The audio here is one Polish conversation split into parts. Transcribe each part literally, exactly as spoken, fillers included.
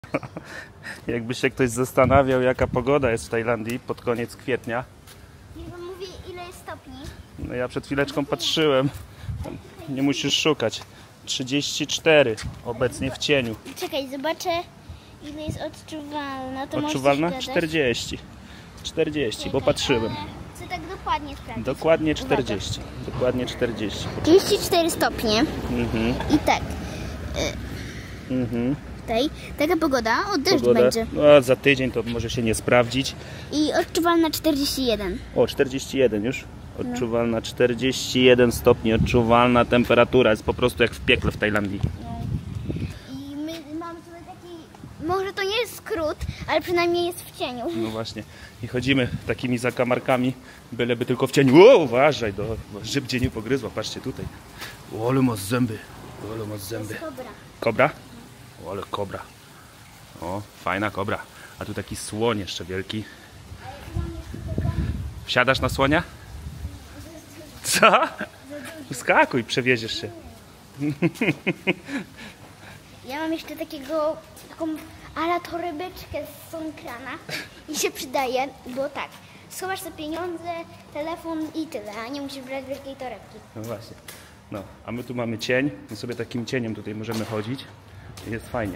Jakby się ktoś zastanawiał, jaka pogoda jest w Tajlandii pod koniec kwietnia. Ja wam mówię, ile jest stopni. No ja przed chwileczką patrzyłem. Nie musisz szukać. trzydzieści cztery obecnie w cieniu. Czekaj, zobaczę, ile jest odczuwalna. To Odczuwalna? czterdzieści. czterdzieści, bo patrzyłem. Chcę tak dokładnie sprawdzić. Dokładnie czterdzieści. Dokładnie czterdzieści. trzydzieści cztery stopnie. Mhm. I tak. Mhm. Tutaj taka pogoda, o deszcz Pogoda. będzie. No, za tydzień to może się nie sprawdzić. I odczuwalna czterdzieści jeden. O, czterdzieści jeden już. Odczuwalna czterdzieści jeden stopni, odczuwalna temperatura. Jest po prostu jak w piekle w Tajlandii. I my mamy tutaj taki, może to nie jest skrót, ale przynajmniej jest w cieniu. No właśnie. I chodzimy takimi zakamarkami, byleby tylko w cieniu. O, uważaj, do, żeby cię nie pogryzła. Patrzcie tutaj. O, ale ma zęby. O, ale ma zęby. Dobra. Kobra? O, ale kobra. O, fajna kobra. A tu taki słoń jeszcze wielki. Wsiadasz na słonia? Co? Skakuj, przewieziesz się. Ja mam jeszcze takiego, taką ala torybeczkę z Sonkrana i się przydaje, bo tak, schowasz sobie pieniądze, telefon i tyle, a nie musisz brać wielkiej torebki. No właśnie. No, a my tu mamy cień. My sobie takim cieniem tutaj możemy chodzić. Jest fajnie.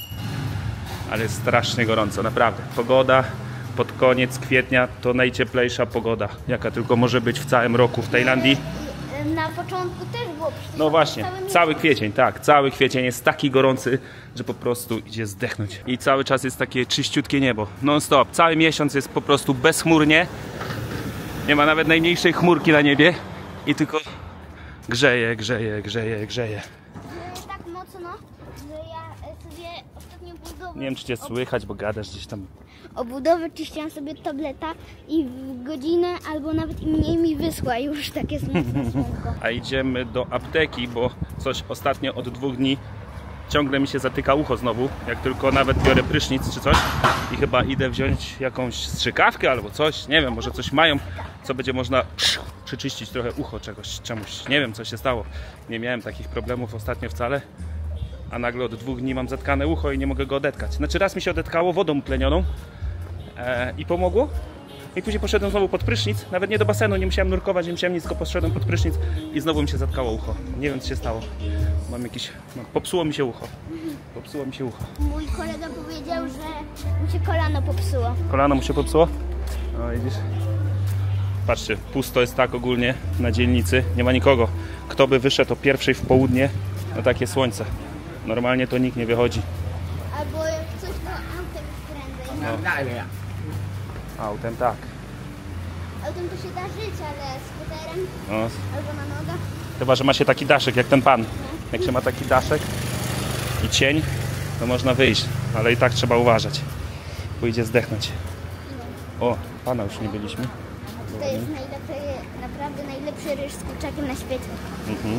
Ale jest strasznie gorąco, naprawdę. Pogoda pod koniec kwietnia to najcieplejsza pogoda, jaka tylko może być w całym roku w Tajlandii. Na początku też było przecież. No właśnie, cały cały kwiecień, tak, cały kwiecień jest taki gorący, że po prostu idzie zdechnąć. I cały czas jest takie czyściutkie niebo, non stop. Cały miesiąc jest po prostu bezchmurnie. Nie ma nawet najmniejszej chmurki na niebie. I tylko grzeje, grzeje, grzeje, grzeje. Że tak mocno, że ja sobie ostatnio budowę... Nie wiem, czy cię słychać, bo gadasz gdzieś tam. O budowę czyściłam sobie tableta i w godzinę albo nawet i mniej mi wyschła już, tak jest mocno słonko. A idziemy do apteki, bo coś ostatnio od dwóch dni ciągle mi się zatyka ucho znowu, jak tylko nawet biorę prysznic czy coś i chyba idę wziąć jakąś strzykawkę albo coś, nie wiem, może coś mają, co będzie można przyczyścić trochę ucho czegoś, czemuś, nie wiem, co się stało. Nie miałem takich problemów ostatnio wcale, a nagle od dwóch dni mam zatkane ucho i nie mogę go odetkać. Znaczy raz mi się odetkało wodą tlenioną e, i pomogło. I później poszedłem znowu pod prysznic, nawet nie do basenu, nie musiałem nurkować, nie musiałem nic, tylko poszedłem pod prysznic i znowu mi się zatkało ucho. Nie wiem, co się stało. Mam jakiś... No, popsuło mi się ucho. Popsuło mi się ucho. Mój kolega powiedział, że mu się kolano popsuło. Kolano mu się popsuło? No widzisz. Patrzcie, pusto jest tak ogólnie na dzielnicy, nie ma nikogo. Kto by wyszedł o pierwszej w południe na takie słońce? Normalnie to nikt nie wychodzi. Albo jak coś, to autem prędzej. No. Autem tak. Autem to się da żyć, ale skuterem No. albo na nogach. Chyba że ma się taki daszek jak ten pan. Jak się ma taki daszek i cień, to można wyjść, ale i tak trzeba uważać. Pójdzie zdechnąć. O, pana już nie byliśmy. To jest najlepszy, naprawdę najlepszy ryż z kurczakiem na świecie. Mhm.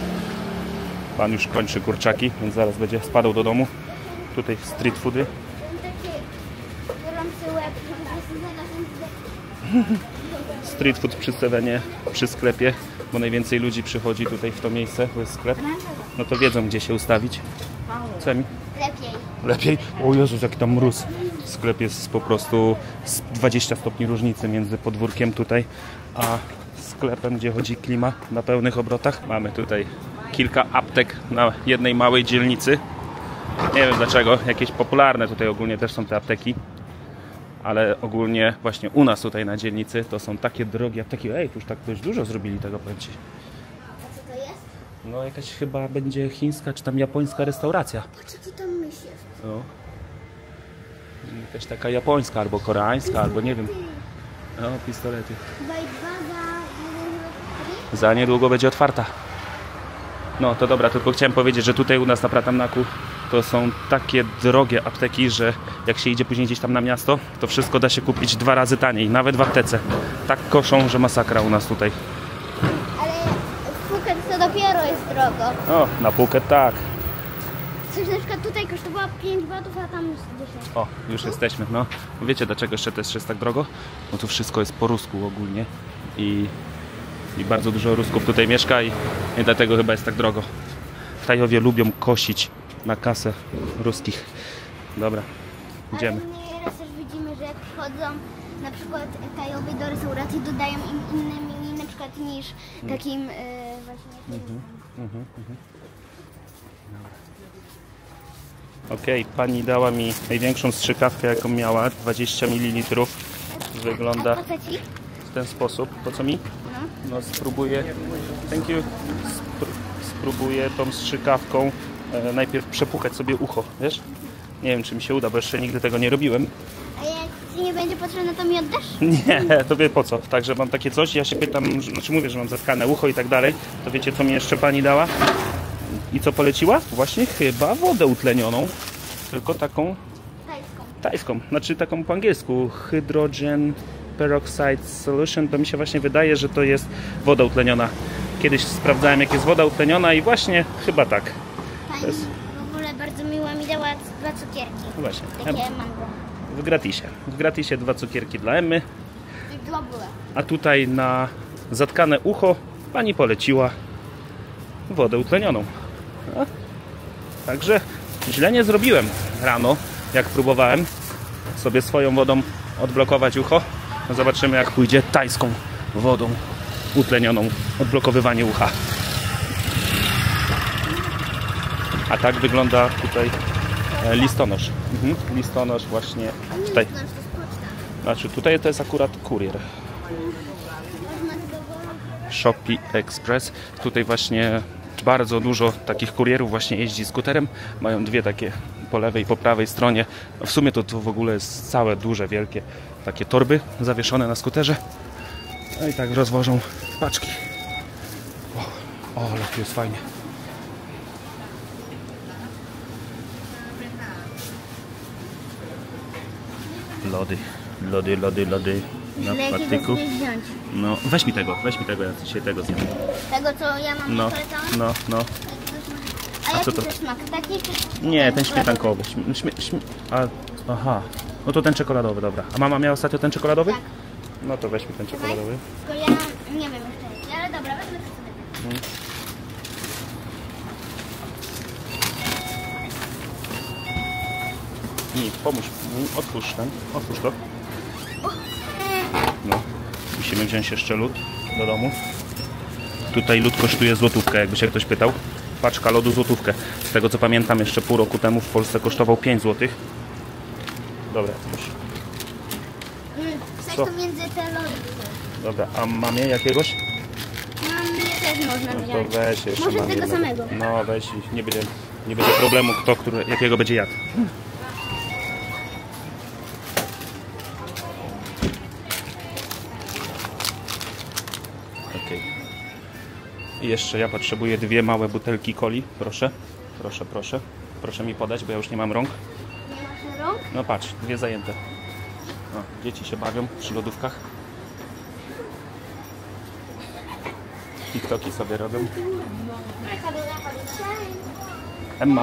Pan już kończy kurczaki, więc zaraz będzie spadał do domu. Tutaj street foody. Ten taki gorący łeb, że zaraz Street food przy Sevenie, przy sklepie, bo najwięcej ludzi przychodzi tutaj w to miejsce, bo jest sklep. No to wiedzą, gdzie się ustawić. Co mi? lepiej. Lepiej? O Jezus, jaki tam mróz. Sklep jest po prostu z dwadzieścia stopni różnicy między podwórkiem tutaj, a sklepem, gdzie chodzi klima na pełnych obrotach. Mamy tutaj kilka aptek na jednej małej dzielnicy. Nie wiem dlaczego, jakieś popularne tutaj ogólnie też są te apteki. Ale ogólnie właśnie u nas tutaj na dzielnicy to są takie drogie apteki. Ej, tu już tak dość dużo zrobili tego, powiem ci. A co to jest? No jakaś chyba będzie chińska czy tam japońska restauracja. Co ty tam myślisz? No. Jakaś taka japońska albo koreańska, albo nie wiem. No, pistolety. Za niedługo będzie otwarta. No to dobra, tylko chciałem powiedzieć, że tutaj u nas na Pratamnaku to są takie drogie apteki, że jak się idzie później gdzieś tam na miasto, to wszystko da się kupić dwa razy taniej, nawet w aptece. Tak koszą, że masakra u nas tutaj. Ale w Phuket to dopiero jest drogo. O, na Phuket tak. Coś na przykład tutaj kosztowało pięć batów, a tam dziesięć. O, już jesteśmy, no. Wiecie dlaczego jeszcze też jest tak drogo? Bo tu wszystko jest po rusku ogólnie i, i bardzo dużo Rusków tutaj mieszka i, i dlatego chyba jest tak drogo. W Tajowie lubią kosić na kasę ruskich. Dobra, idziemy. Ale nieraz też widzimy, że jak wchodzą na przykład Kajowi do restauracji, dodają im inne menu na przykład niż takim yy, właśnie... Mhm, mhm, mhm. Okej, okay, pani dała mi największą strzykawkę, jaką miała, dwadzieścia mililitrów. Wygląda A po co ci? w ten sposób. Po co mi? No. No spróbuję, thank you, Spró spróbuję tą strzykawką e, najpierw przepukać sobie ucho, wiesz? Nie wiem, czy mi się uda, bo jeszcze nigdy tego nie robiłem. A jak ci nie będzie potrzebne, to mi oddasz? Nie, to wie po co. Także mam takie coś, ja się pytam, że- znaczy mówię, że mam zatkane ucho i tak dalej, to wiecie, co mi jeszcze pani dała? I co poleciła? Właśnie chyba wodę utlenioną, tylko taką Tajską. tajską, znaczy taką po angielsku, hydrogen peroxide solution, to mi się właśnie wydaje, że to jest woda utleniona. Kiedyś sprawdzałem, jak jest woda utleniona i właśnie chyba tak. Pani jest- w ogóle bardzo miła mi dała dwa cukierki. No właśnie, Takie mango. w gratisie. W gratisie dwa cukierki dla Emmy, I dwa były. a tutaj na zatkane ucho pani poleciła wodę utlenioną. A? Także źle nie zrobiłem rano, jak próbowałem sobie swoją wodą odblokować ucho. No zobaczymy, jak pójdzie tajską wodą utlenioną odblokowywanie ucha. A tak wygląda tutaj e, listonosz. Mhm, listonosz właśnie tutaj. Znaczy, to jest poczta. Znaczy tutaj to jest akurat kurier. Można tego... Shopee Express. Tutaj właśnie bardzo dużo takich kurierów właśnie jeździ skuterem. Mają dwie takie po lewej i po prawej stronie. W sumie to, to w ogóle jest całe duże, wielkie takie torby zawieszone na skuterze. No i tak rozwożą paczki. O, o ale tu jest fajnie. Lody, lody, lody, lody na Ile jakiego patyku. sobie wziąć? No, weź mi tego, weź mi tego, ja dzisiaj tego zjem. Tego, co ja mam No, polecone? no, no. A jaki co to? to smak? Taki czy... Nie, ten śmietankowy. Śmie, śmie, śmie, a, aha, no to ten czekoladowy, dobra. A mama miała ostatnio ten czekoladowy? Tak. No to weźmy ten czekoladowy. Tylko ja nie wiem jeszcze, ale dobra, wezmę to sobie. Nie, pomóż, otwórz ten, otwórz to. No, musimy wziąć jeszcze lód do domu. Tutaj lód kosztuje złotówkę, jakby się ktoś pytał. Paczka lodu złotówkę. Z tego co pamiętam, jeszcze pół roku temu w Polsce kosztował pięć złotych. Dobra, już. Mm, Wstać Co? to między te lody. Dobra, a mamie jakiegoś? Mam je też można No to wziąć. weź jeszcze Może mamie tego jednego. samego. No weź i nie będzie, nie będzie problemu, kto który, jakiego będzie jadł. Okej. I jeszcze ja potrzebuję dwie małe butelki coli. Proszę, proszę, proszę. Proszę mi podać, bo ja już nie mam rąk. Nie masz rąk? No patrz, dwie zajęte. O, dzieci się bawią przy lodówkach. TikToki sobie robią. Emma.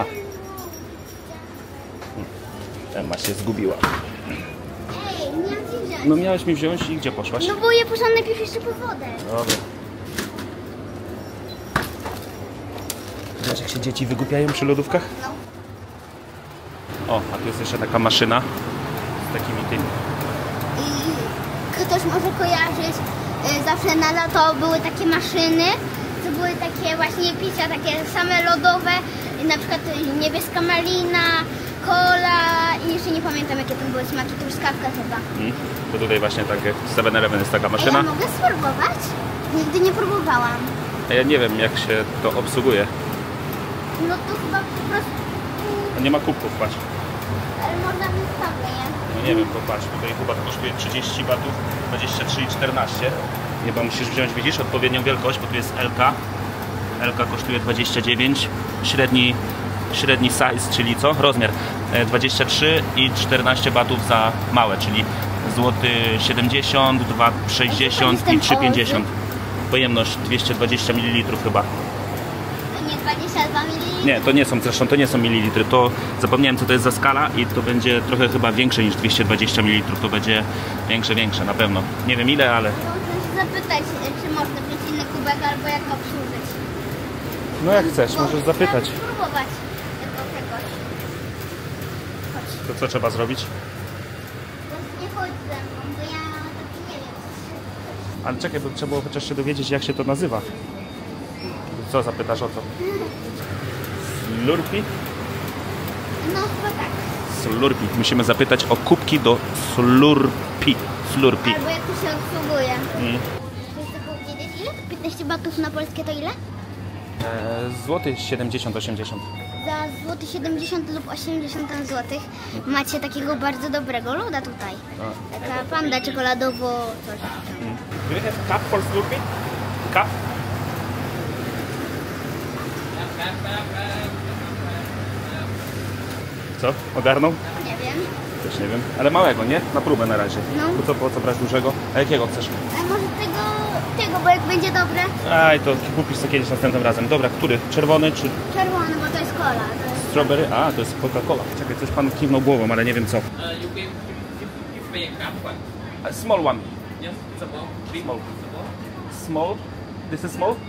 Emma się zgubiła. Ej, nie mam ci wziąć. No miałeś mi wziąć i gdzie poszłaś? No bo ja poszłam najpierw jeszcze po wodę. Dobra. Wiesz, jak się dzieci wygłupiają przy lodówkach? No. O, a tu jest jeszcze taka maszyna z takimi tymi. I ktoś może kojarzyć, y, zawsze na lato były takie maszyny, to były takie właśnie picia, takie same lodowe, y, na przykład y, niebieska malina, cola i jeszcze nie pamiętam jakie tam były smaki, truskawka chyba. Mm. To tutaj właśnie takie seven eleven jest taka A ja maszyna. mogę spróbować? Nigdy nie próbowałam. A ja nie wiem, jak się to obsługuje. No to chyba po prostu, A nie ma kubków, patrz. ale można wystawę, nie? No nie wiem, popatrz, tutaj chyba kosztuje trzydzieści watów, dwadzieścia trzy i czternaście. Chyba musisz wziąć, widzisz, odpowiednią wielkość, bo tu jest L K. L K kosztuje dwadzieścia dziewięć, średni, średni size, czyli co? Rozmiar e, dwadzieścia trzy i czternaście watów za małe, czyli złoty siedemdziesiąt, dwa sześćdziesiąt i trzy pięćdziesiąt. Pojemność dwieście dwadzieścia mililitrów chyba. To nie dwadzieścia dwa mililitry? Nie, to nie są, zresztą to nie są mililitry, to zapomniałem co to jest za skala i to będzie trochę chyba większe niż dwieście dwadzieścia mililitrów, to będzie większe, większe na pewno. Nie wiem ile, ale... Można się zapytać, czy można wziąć inny kubek albo jak obsłużyć. No jak chcesz, Bo możesz zapytać. Trzeba spróbować tego czegoś. Chodź. To co trzeba zrobić? Nie chodź ze mną, bo ja taki nie wiem. Ale czekaj, bo trzeba było chociaż się dowiedzieć, jak się to nazywa. Co zapytasz o co? Slurpee? No chyba tak. Slurpee. Musimy zapytać o kubki do Slurpee. Slurpee. Albo jak to się obsługuje. Mm. Chcesz to powiedzieć? Ile? piętnaście batów na polskie to ile? Eee, złoty siedemdziesiąt osiemdziesiąt. Za złoty siedemdziesiąt lub osiemdziesiąt złotych macie takiego bardzo dobrego loda tutaj. Taka panda czekoladowo coś tam. Mm. Do you have cup for Slurpee? Cup? Co? Ogarnął? Nie wiem. Też nie wiem. Ale małego, nie? Na próbę na razie. No. Po co, po co brać dużego? A jakiego chcesz? A może tego, tego, bo jak będzie dobre, Aj, to kupisz to kiedyś następnym razem. Dobra, który? Czerwony czy czerwony, bo to jest cola. To jest... strawberry? A, to jest Coca-Cola. Czekaj, coś pan kiwnął głową, ale nie wiem co. Uh, you give, give, give me a cup one. A small one. Yes, small. Big Small. small. Small? This is small?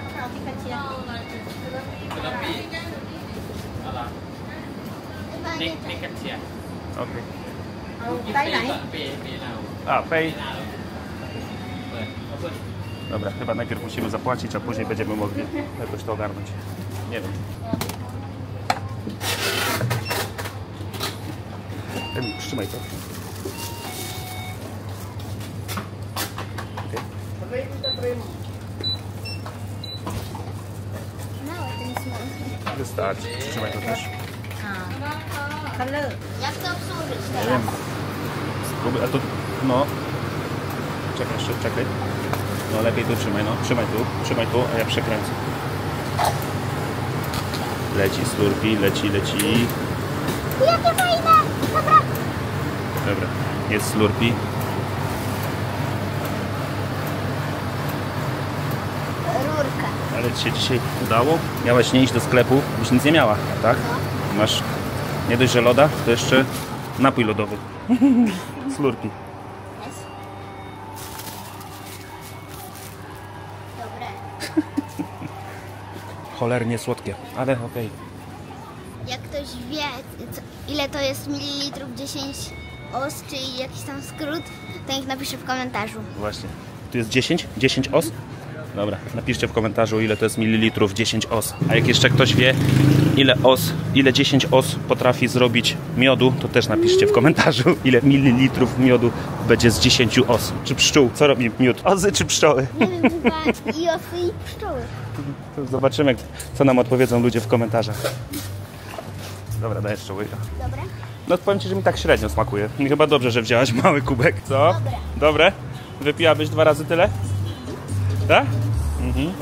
Tapi, alah, Chyba nie ni tak. ni kecil. Okej. Give me tak, pay, pay now. A, pay. Boleh. Apa? Dobra, chyba najpierw musimy zapłacić, a później będziemy mogli jakoś to ogarnąć. Nie wiem. Em, Trzymaj to. Okej. Mały ten small. Wystarczy. Trzymaj to też. Jak to obsłużyć Nie teraz? wiem. Spróbuj, a to... No. Czekaj jeszcze, czekaj. No lepiej tu trzymaj, no. Trzymaj tu, trzymaj tu, a ja przekręcę. Leci Slurpee, leci, leci. Jakie fajne! Dobra. Dobra, jest Slurpee. Rurka. Ale ci się dzisiaj udało. Miałaś nie iść do sklepu, byś nic nie miała, tak? Masz nie dość, że loda, to jeszcze napój lodowy. Slurpee. Jest. Dobre. Cholernie słodkie, ale okej. Jak ktoś wie, co, ile to jest mililitrów, dziesięć os, czy jakiś tam skrót, to niech napisze w komentarzu. Właśnie. Tu jest dziesięć? dziesięć os? Dobra, napiszcie w komentarzu, ile to jest mililitrów dziesięć os. A jak jeszcze ktoś wie, ile os, ile dziesięć os potrafi zrobić miodu, to też napiszcie w komentarzu, ile mililitrów miodu będzie z dziesięciu os. Czy pszczół? Co robi miód? Ozy czy pszczoły? Nie wiem, chyba i osy, i pszczoły. To zobaczymy, co nam odpowiedzą ludzie w komentarzach. Dobra, daj jeszcze łyka. Dobre? No powiem ci, że mi tak średnio smakuje. Chyba dobrze, że wzięłaś mały kubek, co? Dobre. Dobre? Wypiłabyś dwa razy tyle? Tak? Mhm.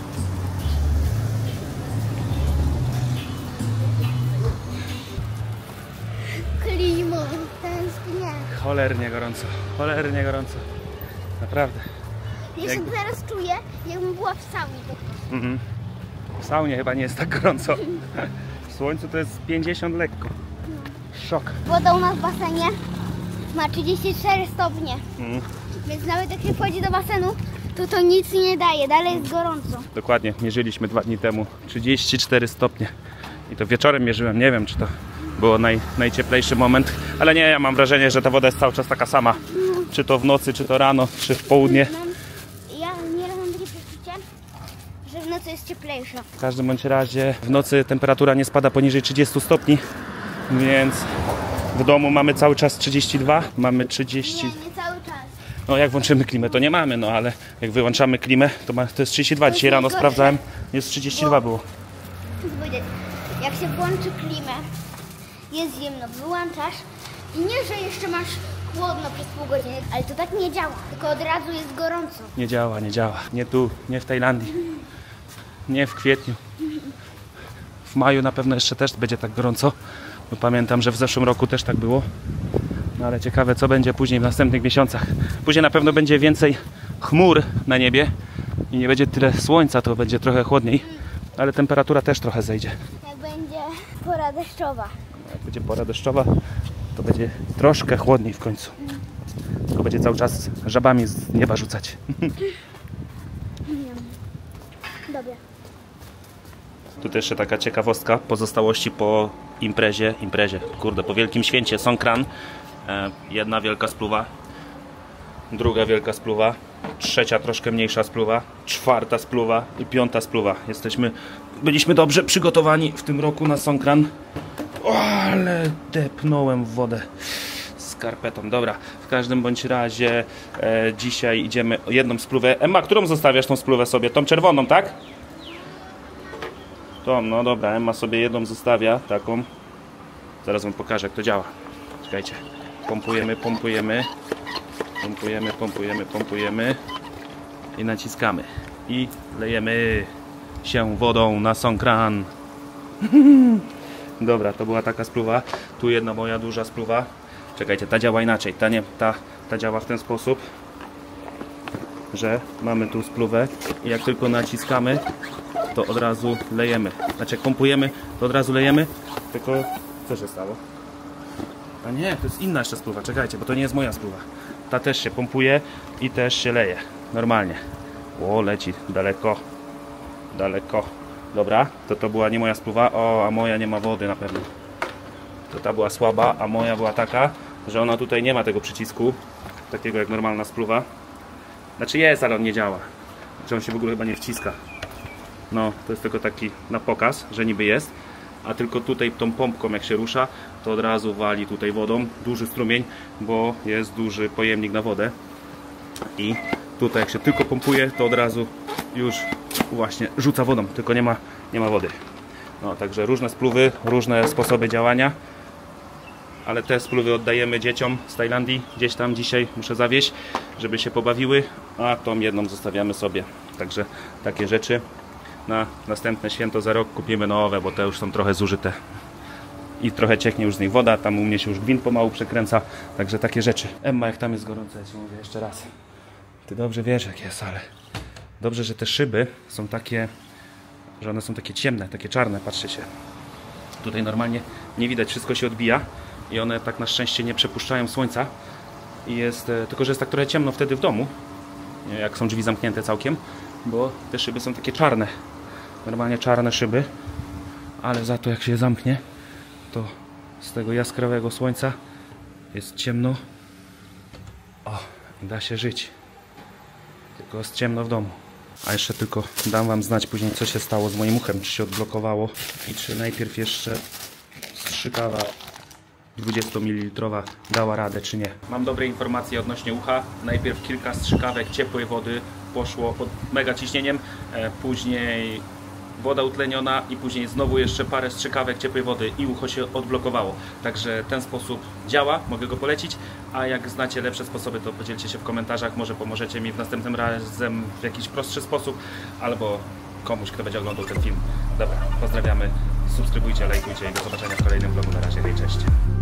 Klimo, tęsknię. Cholernie gorąco, cholernie gorąco. Naprawdę. Jeszcze Jak- teraz czuję, jakbym była w saunie po prostu. Mhm. W saunie chyba nie jest tak gorąco. W słońcu to jest pięćdziesiąt lekko. Szok. Woda u nas w basenie ma trzydzieści cztery stopnie, Mhm. więc nawet jak się wchodzi do basenu, to to nic nie daje, dalej jest gorąco. Dokładnie, mierzyliśmy dwa dni temu. trzydzieści cztery stopnie. I to wieczorem mierzyłem, nie wiem czy to było naj, najcieplejszy moment. Ale nie, ja mam wrażenie, że ta woda jest cały czas taka sama. Czy to w nocy, czy to rano, czy w południe. Mam, ja nieraz mam takie przeczucie, że w nocy jest cieplejsza. W każdym bądź razie w nocy temperatura nie spada poniżej trzydziestu stopni, więc w domu mamy cały czas trzydzieści dwa, mamy trzydzieści... Nie, nie cały czas. No jak włączymy klimę to nie mamy, no ale jak wyłączamy klimę to, ma, to jest trzydzieści dwa. Dzisiaj rano najgorsze. sprawdzałem, jest trzydzieści dwa było. Chcę powiedzieć, jak się włączy klimę, jest zimno, wyłączasz i nie, że jeszcze masz chłodno przez pół godziny, ale to tak nie działa, tylko od razu jest gorąco. Nie działa, nie działa. Nie tu, nie w Tajlandii. Nie w kwietniu. W maju na pewno jeszcze też będzie tak gorąco. Bo pamiętam, że w zeszłym roku też tak było. No ale ciekawe co będzie później w następnych miesiącach. Później na pewno będzie więcej chmur na niebie i nie będzie tyle słońca, to będzie trochę chłodniej. Ale temperatura też trochę zejdzie. Jak będzie pora deszczowa. Jak będzie pora deszczowa, to będzie troszkę chłodniej w końcu. Tylko będzie cały czas żabami z nieba rzucać. Dobra. Tu też jeszcze taka ciekawostka, pozostałości po imprezie, imprezie, kurde, po wielkim święcie Songkran. E, jedna wielka spluwa, druga wielka spluwa, trzecia troszkę mniejsza spluwa, czwarta spluwa i piąta spluwa. Jesteśmy, byliśmy dobrze przygotowani w tym roku na Songkran. O, ale depnąłem w wodę skarpetą. Dobra, w każdym bądź razie e, dzisiaj idziemy jedną spluwę. Emma, którą zostawiasz tą spluwę sobie? Tą czerwoną, tak? Tą, no dobra, Emma sobie jedną zostawia, taką. Zaraz wam pokażę, jak to działa. Czekajcie. Pompujemy, pompujemy. Pompujemy, pompujemy, pompujemy. I naciskamy. I lejemy się wodą na Songkran. Dobra, to była taka spluwa. Tu jedna moja duża spluwa. Czekajcie, ta działa inaczej. Ta, nie, ta, ta działa w ten sposób, że mamy tu spluwę i jak tylko naciskamy, to od razu lejemy. Znaczy jak pompujemy, to od razu lejemy. Tylko co się stało? A nie, to jest inna jeszcze spluwa. Czekajcie, bo to nie jest moja spluwa. Ta też się pompuje i też się leje. Normalnie. O, leci daleko. Daleko. Dobra, to to była nie moja spluwa. O, a moja nie ma wody na pewno. To ta była słaba, a moja była taka, że ona tutaj nie ma tego przycisku. Takiego jak normalna spluwa. Znaczy jest, ale on nie działa. Znaczy on się w ogóle chyba nie wciska. No, to jest tylko taki na pokaz, że niby jest. A tylko tutaj tą pompką jak się rusza, to od razu wali tutaj wodą. Duży strumień, bo jest duży pojemnik na wodę. I tutaj jak się tylko pompuje, to od razu już właśnie rzuca wodą, tylko nie ma, nie ma wody. No, także różne spluwy, różne sposoby działania. Ale te spluwy oddajemy dzieciom z Tajlandii. Gdzieś tam dzisiaj muszę zawieźć, żeby się pobawiły. A tą jedną zostawiamy sobie. Także takie rzeczy. Na następne święto za rok kupimy nowe, bo te już są trochę zużyte. I trochę cieknie już z nich woda. Tam u mnie się już gwint pomału przekręca. Także takie rzeczy. Emma, jak tam jest gorąco, ja ci mówię jeszcze raz. Ty dobrze wiesz jak jest, ale dobrze, że te szyby są takie, że one są takie ciemne, takie czarne. Patrzcie się. Tutaj normalnie nie widać, wszystko się odbija. I one tak na szczęście nie przepuszczają słońca. I jest, tylko że jest tak trochę ciemno wtedy w domu, jak są drzwi zamknięte całkiem, bo te szyby są takie czarne. Normalnie czarne szyby. Ale za to jak się je zamknie, to z tego jaskrawego słońca jest ciemno. O, da się żyć. Tylko jest ciemno w domu. A jeszcze tylko dam wam znać później, co się stało z moim uchem. Czy się odblokowało i czy najpierw jeszcze strzykawa dwudziestomililitrowa dała radę, czy nie. Mam dobre informacje odnośnie ucha. Najpierw kilka strzykawek ciepłej wody poszło pod mega ciśnieniem, e, później woda utleniona i później znowu jeszcze parę strzykawek ciepłej wody i ucho się odblokowało. Także ten sposób działa, mogę go polecić, a jak znacie lepsze sposoby, to podzielcie się w komentarzach, może pomożecie mi w następnym razem w jakiś prostszy sposób, albo komuś, kto będzie oglądał ten film. Dobra, pozdrawiamy, subskrybujcie, lajkujcie i do zobaczenia w kolejnym vlogu. Na razie, hej, cześć.